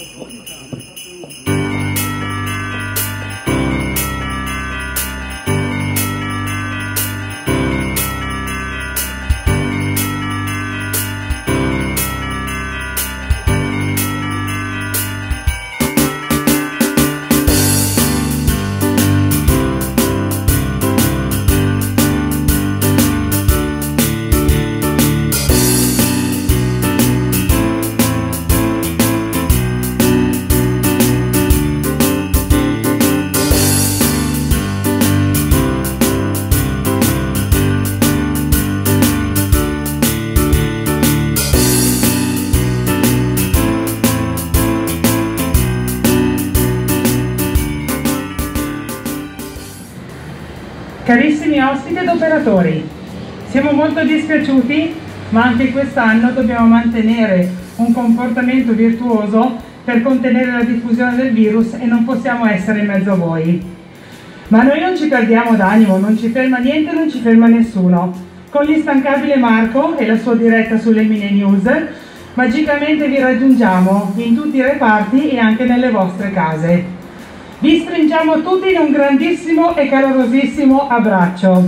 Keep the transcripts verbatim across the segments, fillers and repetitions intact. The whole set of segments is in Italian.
Carissimi ospiti ed operatori, siamo molto dispiaciuti, ma anche quest'anno dobbiamo mantenere un comportamento virtuoso per contenere la diffusione del virus e non possiamo essere in mezzo a voi. Ma noi non ci perdiamo d'animo, non ci ferma niente, non ci ferma nessuno. Con l'instancabile Marco e la sua diretta sulle Mine News, magicamente vi raggiungiamo in tutti i reparti e anche nelle vostre case. Vi stringiamo tutti in un grandissimo e calorosissimo abbraccio.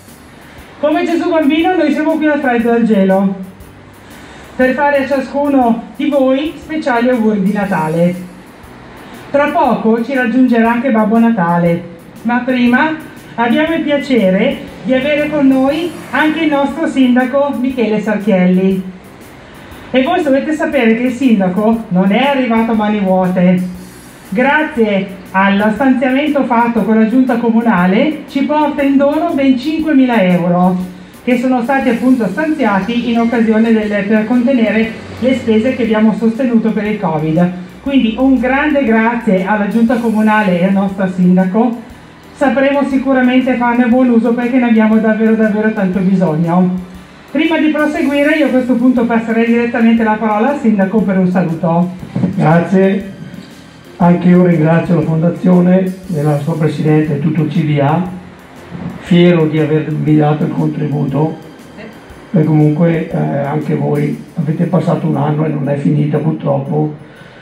Come Gesù bambino noi siamo qui al freddo del gelo per fare a ciascuno di voi speciali auguri di Natale. Tra poco ci raggiungerà anche Babbo Natale, ma prima abbiamo il piacere di avere con noi anche il nostro sindaco Michele Sarchielli. E voi dovete sapere che il sindaco non è arrivato a mani vuote. Grazie allo stanziamento fatto con la giunta comunale ci porta in dono ben cinquemila euro che sono stati appunto stanziati in occasione del, per contenere le spese che abbiamo sostenuto per il Covid. Quindi un grande grazie alla giunta comunale e al nostro sindaco. Sapremo sicuramente farne buon uso perché ne abbiamo davvero davvero tanto bisogno. Prima di proseguire io a questo punto passerei direttamente la parola al sindaco per un saluto. Grazie. Anche io ringrazio la Fondazione e la sua Presidente e tutto il C D A, fiero di avervi dato il contributo, e comunque eh, anche voi avete passato un anno e non è finita purtroppo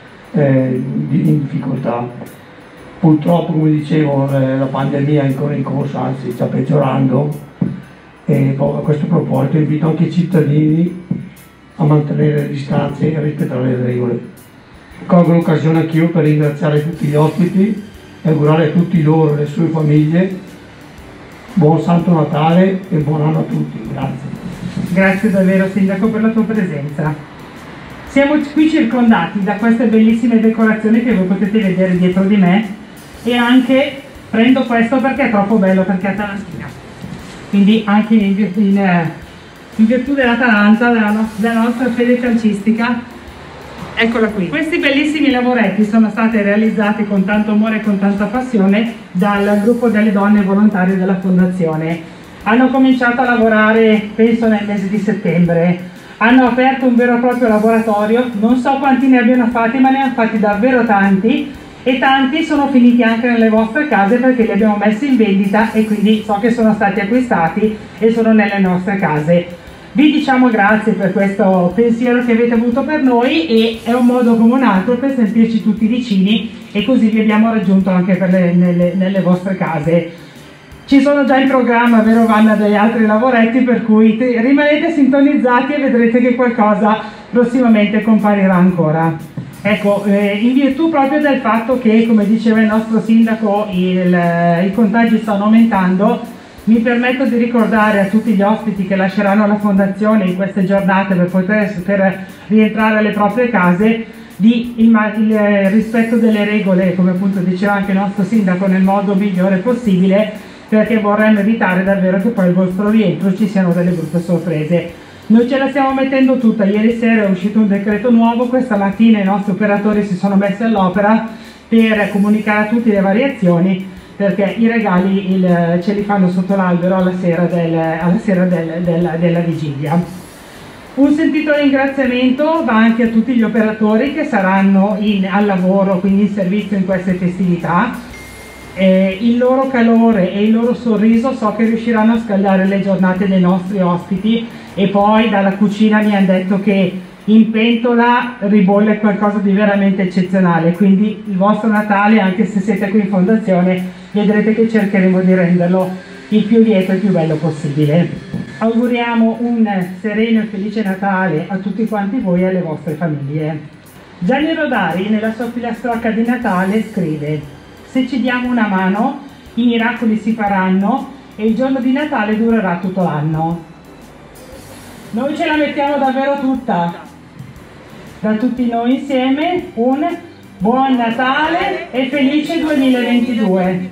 eh, in difficoltà. Purtroppo, come dicevo, eh, la pandemia è ancora in corso, anzi sta peggiorando, e a questo proposito invito anche i cittadini a mantenere le distanze e a rispettare le regole. Colgo l'occasione anch'io per ringraziare tutti gli ospiti e augurare a tutti loro e le sue famiglie buon Santo Natale e buon anno a tutti. Grazie. Grazie davvero sindaco per la tua presenza. Siamo qui circondati da queste bellissime decorazioni che voi potete vedere dietro di me e anche prendo questo perché è troppo bello, perché è atalantina. Quindi anche in, in, in virtù dell'Atalanta, della, no, della nostra fede calcistica. Eccola qui. Questi bellissimi lavoretti sono stati realizzati con tanto amore e con tanta passione dal gruppo delle donne volontarie della Fondazione. Hanno cominciato a lavorare, penso, nel mese di settembre. Hanno aperto un vero e proprio laboratorio, non so quanti ne abbiano fatti, ma ne hanno fatti davvero tanti e tanti sono finiti anche nelle vostre case perché li abbiamo messi in vendita e quindi so che sono stati acquistati e sono nelle nostre case. Vi diciamo grazie per questo pensiero che avete avuto per noi e è un modo come un altro per sentirci tutti vicini e così vi abbiamo raggiunto anche per le, nelle, nelle vostre case. Ci sono già in programma, vero Vanna, degli altri lavoretti, per cui rimanete sintonizzati e vedrete che qualcosa prossimamente comparirà ancora. Ecco, eh, in virtù proprio del fatto che, come diceva il nostro sindaco, il, i contagi stanno aumentando, mi permetto di ricordare a tutti gli ospiti che lasceranno la Fondazione in queste giornate per poter per rientrare alle proprie case di il, il rispetto delle regole, come appunto diceva anche il nostro sindaco, nel modo migliore possibile, perché vorremmo evitare davvero che poi al vostro rientro ci siano delle brutte sorprese. Noi ce la stiamo mettendo tutta, ieri sera è uscito un decreto nuovo, questa mattina i nostri operatori si sono messi all'opera per comunicare a tutti le variazioni, perché i regali il, ce li fanno sotto l'albero alla sera, del, alla sera del, della, della vigilia. Un sentito ringraziamento va anche a tutti gli operatori che saranno in, al lavoro, quindi in servizio in queste festività. Eh, il loro calore e il loro sorriso so che riusciranno a scaldare le giornate dei nostri ospiti e poi dalla cucina mi hanno detto che in pentola ribolle qualcosa di veramente eccezionale, quindi il vostro Natale, anche se siete qui in fondazione, vedrete che cercheremo di renderlo il più lieto e il più bello possibile. Auguriamo un sereno e felice Natale a tutti quanti voi e alle vostre famiglie. Gianni Rodari nella sua filastrocca di Natale scrive: se ci diamo una mano i miracoli si faranno e il giorno di Natale durerà tutto l'anno. Noi ce la mettiamo davvero tutta. Da tutti noi insieme un buon Natale e felice duemilaventidue.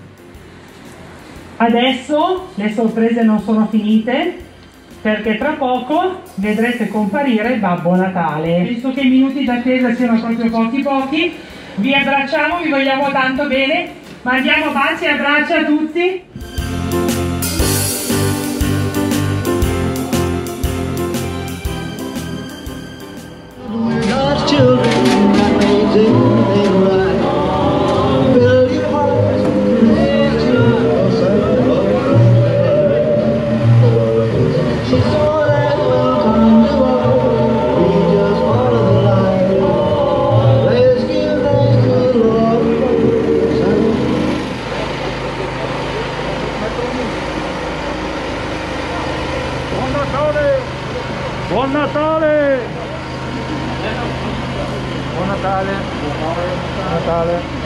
Adesso le sorprese non sono finite, perché tra poco vedrete comparire Babbo Natale. Visto che i minuti d'attesa siano proprio pochi pochi, vi abbracciamo, vi vogliamo tanto bene, mandiamo baci e abbracci a tutti. Buon Natale! Buon Natale! Buon Natale!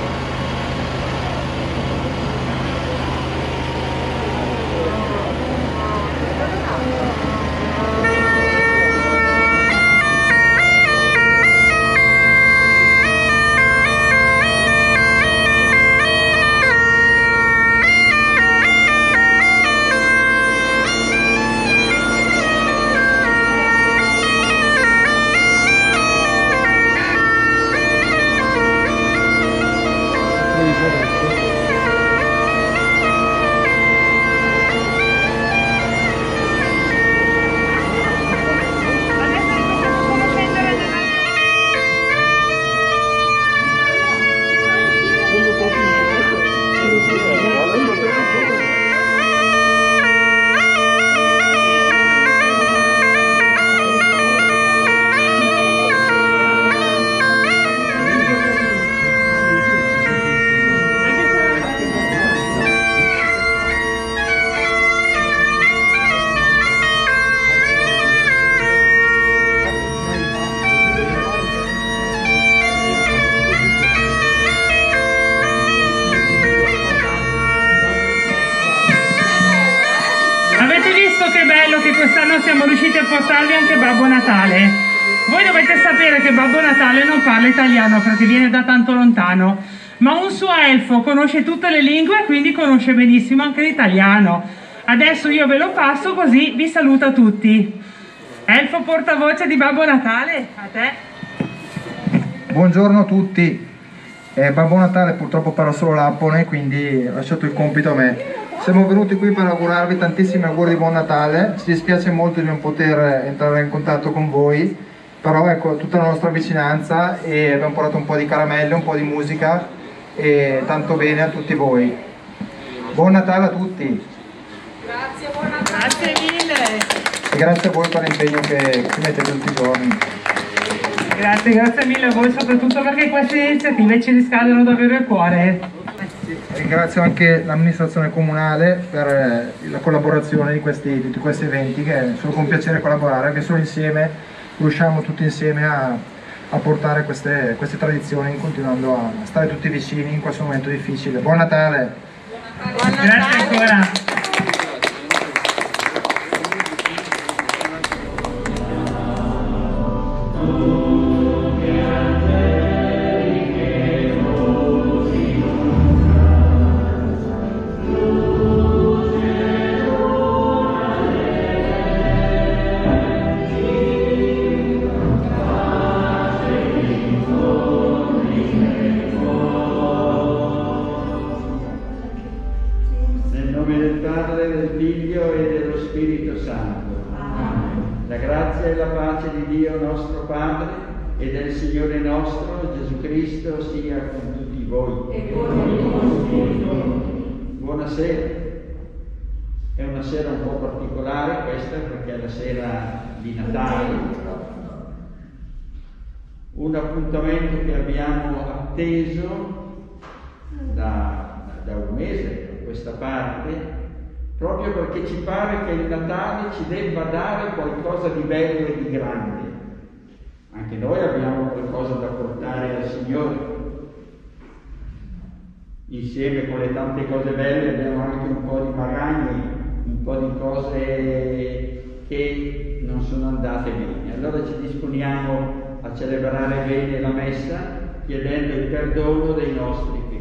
Quest'anno siamo riusciti a portarvi anche Babbo Natale. Voi dovete sapere che Babbo Natale non parla italiano perché viene da tanto lontano, ma un suo elfo conosce tutte le lingue e quindi conosce benissimo anche l'italiano. Adesso io ve lo passo così vi saluta tutti. Elfo portavoce di Babbo Natale, a te. Buongiorno a tutti. Eh, Babbo Natale purtroppo parla solo l'Appone, quindi ho lasciato il compito a me. Siamo venuti qui per augurarvi tantissimi auguri di buon Natale. Ci dispiace molto di non poter entrare in contatto con voi, però ecco tutta la nostra vicinanza e abbiamo portato un po' di caramelle, un po' di musica e tanto bene a tutti voi. Buon Natale a tutti! Grazie, buon Natale! Grazie mille! E grazie a voi per l'impegno che ci mettete tutti i giorni. Grazie, grazie mille a voi soprattutto perché queste iniziative ci riscaldano davvero il cuore. Ringrazio anche l'amministrazione comunale per la collaborazione di questi, di questi eventi, che è solo con piacere collaborare, anche solo insieme riusciamo tutti insieme a, a portare queste, queste tradizioni, continuando a stare tutti vicini in questo momento difficile. Buon Natale! Buon Natale. Grazie ancora! La grazia e la pace di Dio nostro Padre e del Signore nostro Gesù Cristo sia con tutti voi. E con il tuo spirito. Buonasera. È una sera un po' particolare questa perché è la sera di Natale. un appuntamento che abbiamo atteso da, da un mese a questa parte, proprio perché ci pare che il Natale ci debba dare qualcosa di bello e di grande. Anche noi abbiamo qualcosa da portare al Signore. Insieme con le tante cose belle abbiamo anche un po' di magagni, un po' di cose che non sono andate bene. Allora ci disponiamo a celebrare bene la messa chiedendo il perdono dei nostri peccati.